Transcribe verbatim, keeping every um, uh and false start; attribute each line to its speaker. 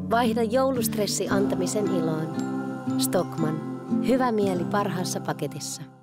Speaker 1: Vaihda joulustressi antamisen iloon. Stockmann. Hyvä mieli parhaassa paketissa.